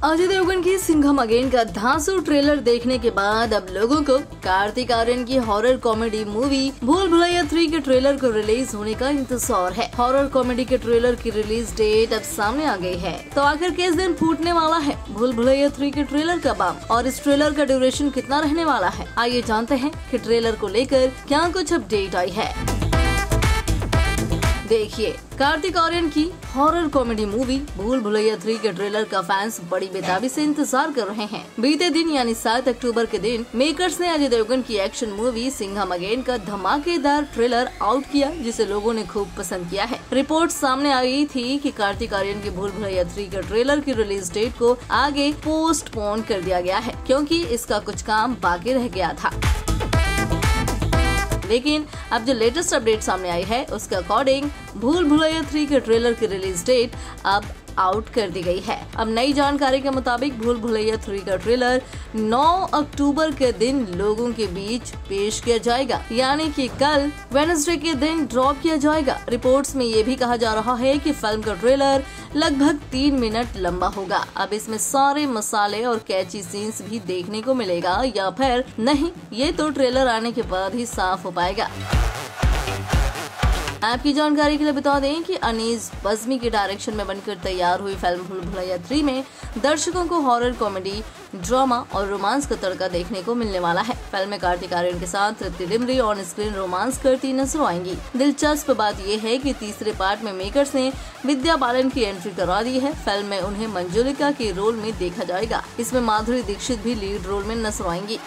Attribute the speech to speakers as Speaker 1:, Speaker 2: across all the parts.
Speaker 1: अजय देवगन की सिंघम अगेन का धांसू ट्रेलर देखने के बाद अब लोगों को कार्तिक आर्यन की हॉरर कॉमेडी मूवी भूल भुलैया 3 के ट्रेलर को रिलीज होने का इंतजार है। हॉरर कॉमेडी के ट्रेलर की रिलीज डेट अब सामने आ गई है, तो आखिर किस दिन फूटने वाला है भूल भुलैया 3 के ट्रेलर का बम और इस ट्रेलर का ड्यूरेशन कितना रहने वाला है। आइए जानते हैं कि ट्रेलर को लेकर क्या कुछ अपडेट आई है। देखिए, कार्तिक आर्यन की हॉरर कॉमेडी मूवी भूल भुलैया 3 के ट्रेलर का फैंस बड़ी बेताबी से इंतजार कर रहे हैं। बीते दिन यानी 7 अक्टूबर के दिन मेकर्स ने अजय देवगन की एक्शन मूवी सिंघम अगेन का धमाकेदार ट्रेलर आउट किया, जिसे लोगों ने खूब पसंद किया है। रिपोर्ट सामने आई थी कि कार्तिक आर्यन की भूल भुलैया 3 के ट्रेलर की रिलीज डेट को आगे पोस्टपोन कर दिया गया है, क्योंकि इसका कुछ काम बाकी रह गया था। लेकिन अब जो लेटेस्ट अपडेट सामने आई है उसके अकॉर्डिंग भूल भुलैया 3 के ट्रेलर की रिलीज डेट अब आउट कर दी गई है। अब नई जानकारी के मुताबिक भूल भुलैया 3 का ट्रेलर 9 अक्टूबर के दिन लोगों के बीच पेश किया जाएगा, यानी कि कल वेडनेसडे के दिन ड्रॉप किया जाएगा। रिपोर्ट्स में ये भी कहा जा रहा है कि फिल्म का ट्रेलर लगभग 3 मिनट लंबा होगा। अब इसमें सारे मसाले और कैची सीन्स भी देखने को मिलेगा या फिर नहीं, ये तो ट्रेलर आने के बाद ही साफ हो पाएगा। आपकी जानकारी के लिए बता दें कि अनीस बज़मी के डायरेक्शन में बनकर तैयार हुई फिल्म भूल भुलैया 3 में दर्शकों को हॉरर कॉमेडी, ड्रामा और रोमांस का तड़का देखने को मिलने वाला है। फिल्म में कार्तिक आर्यन के साथ Tripti Dimri on screen romance करती नजर आएंगी। दिलचस्प बात यह है कि तीसरे पार्ट में मेकर्स ने विद्या बालन की एंट्री करा दी है। फिल्म में उन्हें मंजुलिका के रोल में देखा जाएगा। इसमें माधुरी दीक्षित भी लीड रोल में नजर आएंगी।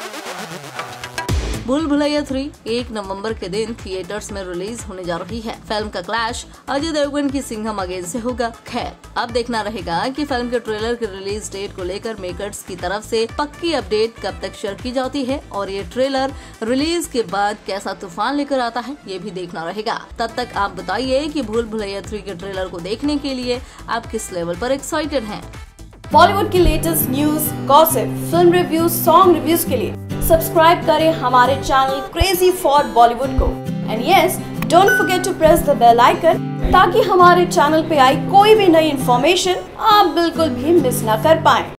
Speaker 1: भूल भुलैया 3 1 नवंबर के दिन थिएटर्स में रिलीज होने जा रही है। फिल्म का क्लैश अजय देवगन की सिंघम अगेन से होगा। खैर, अब देखना रहेगा कि फिल्म के ट्रेलर की रिलीज डेट को लेकर मेकर्स की तरफ से पक्की अपडेट कब तक शेयर की जाती है और ये ट्रेलर रिलीज के बाद कैसा तूफान लेकर आता है, ये भी देखना रहेगा। तब तक आप बताइए कि भूल भुलैया 3 के ट्रेलर को देखने के लिए आप किस लेवल पर एक्साइटेड हैं।
Speaker 2: बॉलीवुड की latest news, gossip, film reviews, song reviews के लिए सब्सक्राइब करें हमारे चैनल क्रेजी फॉर बॉलीवुड को। And yes, don't forget to press the bell icon ताकि हमारे चैनल पे आई कोई भी नई इन्फॉर्मेशन आप बिल्कुल भी मिस ना कर पाएं।